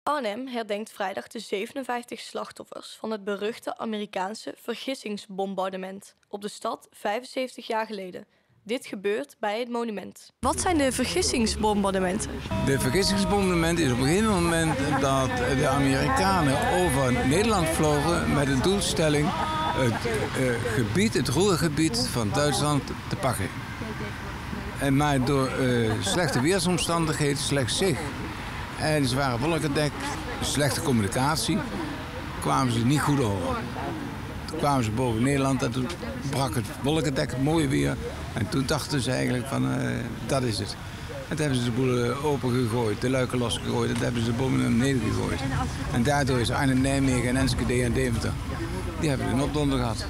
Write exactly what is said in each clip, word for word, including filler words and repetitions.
Arnhem herdenkt vrijdag de zevenenvijftig slachtoffers van het beruchte Amerikaanse vergissingsbombardement op de stad vijfenzeventig jaar geleden. Dit gebeurt bij het monument. Wat zijn de vergissingsbombardementen? De vergissingsbombardement is op een gegeven moment dat de Amerikanen over Nederland vlogen met de doelstelling het uh, gebied, het Ruhrgebied van Duitsland te pakken. En maar door uh, slechte weersomstandigheden, slecht zicht en zware wolkendek, slechte communicatie, kwamen ze niet goed over. Toen kwamen ze boven Nederland en toen brak het wolkendek, mooi weer. En toen dachten ze eigenlijk van, uh, dat is het. En toen hebben ze de boel open gegooid, de luiken losgegooid. En toen hebben ze de bommen naar beneden gegooid. En daardoor is Arnhem, Nijmegen en Enschede en Deventer, die hebben een opdonder gehad.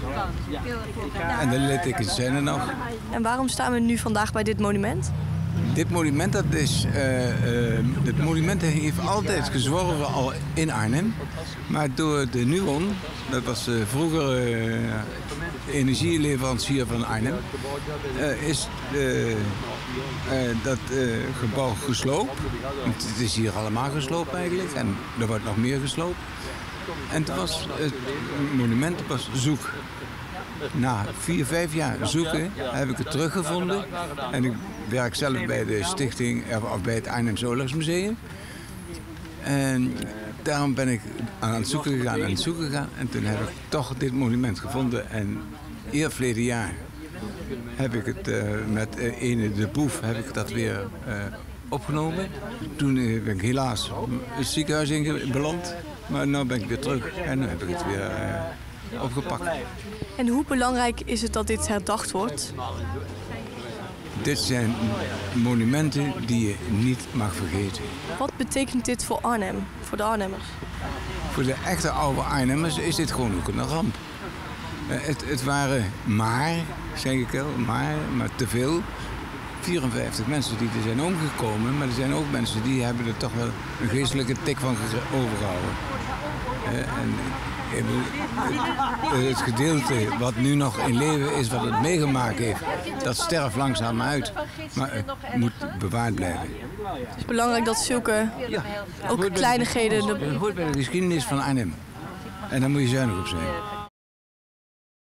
En de littekens zijn er nog. En waarom staan we nu vandaag bij dit monument? Dit monument, dat is, uh, uh, het monument heeft altijd gezworven al in Arnhem. Maar door de Nuon, dat was uh, vroeger uh, energieleverancier van Arnhem, uh, is uh, uh, dat uh, gebouw gesloopt. Want het is hier allemaal gesloopt eigenlijk en er wordt nog meer gesloopt. En het, was, het monument was zoek. Na vier, vijf jaar zoeken heb ik het teruggevonden. En ik werk zelf bij de stichting, of bij het Arnhems Oorlogsmuseum. En daarom ben ik aan het zoeken gegaan, aan het zoeken gegaan. En toen heb ik toch dit monument gevonden. En eerder verleden jaar heb ik het uh, met uh, ene de Boef heb ik dat weer uh, opgenomen. Toen uh, ben ik helaas het ziekenhuis in beland. Maar nu ben ik weer terug en nu heb ik het weer uh, opgepakt. En hoe belangrijk is het dat dit herdacht wordt? Dit zijn monumenten die je niet mag vergeten. Wat betekent dit voor Arnhem, voor de Arnhemmers? Voor de echte oude Arnhemmers is dit gewoon ook een ramp. Het, het waren maar, zeg ik wel, maar, maar te veel. vierenvijftig mensen die er zijn omgekomen, maar er zijn ook mensen die hebben er toch wel een geestelijke tik van overgehouden. En het gedeelte wat nu nog in leven is, wat het meegemaakt heeft, dat sterft langzaam uit. Maar het moet bewaard blijven. Het is belangrijk dat zulke, ja, ook kleinigheden... Het hoort bij de geschiedenis van Arnhem. En daar moet je zuinig op zijn.